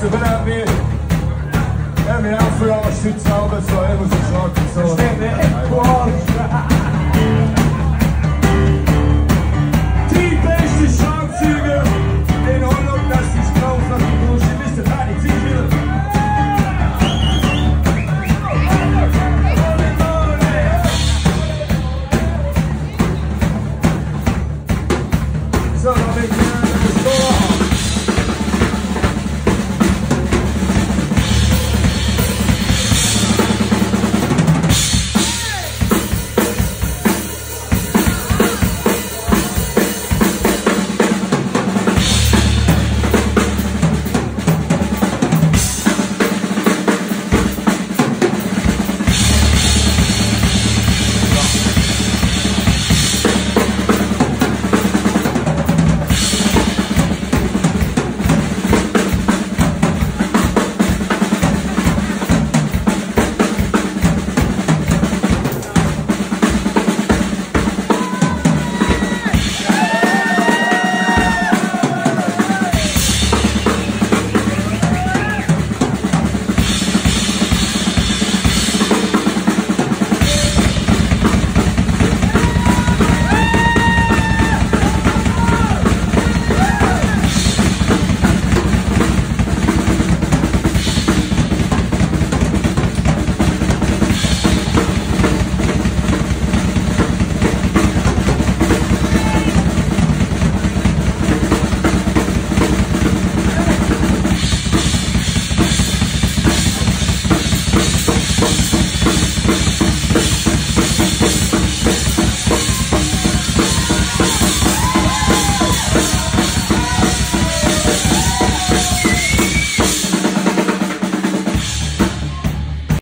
Also, wenn er mir auch für Arsch sitzt, aber so, er muss ich sagen, so. Das steht mir echt vor Arsch. Die beste Schlagzeuger in Holland, das ist drauf, was du tust. Ihr wisst, Pädu Ziswiler. So, dann bin ich